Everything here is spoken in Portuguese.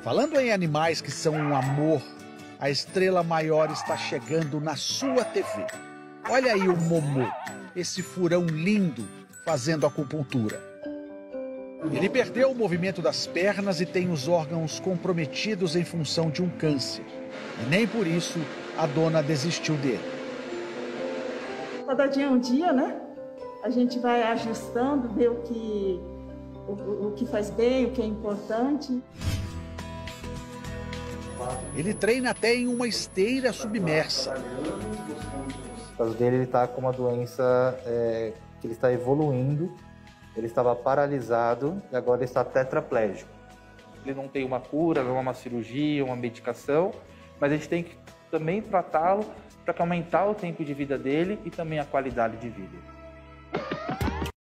Falando em animais que são um amor, a estrela maior está chegando na sua TV. Olha aí o Momô, esse furão lindo fazendo acupuntura. Ele perdeu o movimento das pernas e tem os órgãos comprometidos em função de um câncer. E nem por isso a dona desistiu dele. Cada dia é um dia, né? A gente vai ajustando, ver o que faz bem, o que é importante. Ele treina até em uma esteira submersa. No caso dele, ele está com uma doença que ele está evoluindo. Ele estava paralisado e agora ele está tetraplégico. Ele não tem uma cura, não é uma cirurgia, uma medicação, mas a gente tem que também tratá-lo para aumentar o tempo de vida dele e também a qualidade de vida.